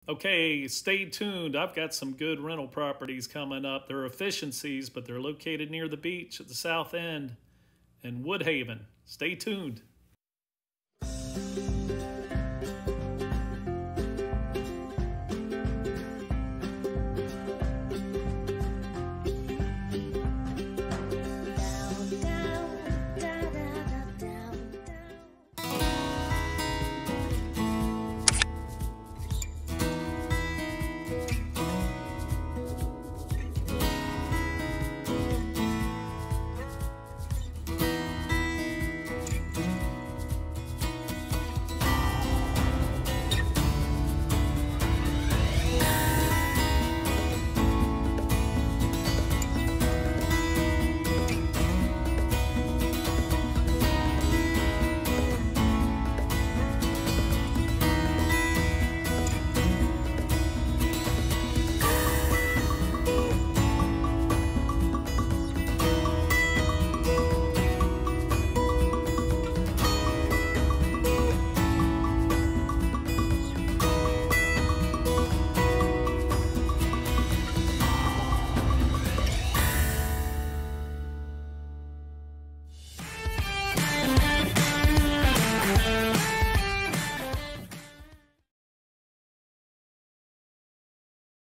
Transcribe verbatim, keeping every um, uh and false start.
Okay, stay tuned. I've got some good rental properties coming up. They're efficiencies, but they're located near the beach at the south end in Woodhaven. Stay tuned.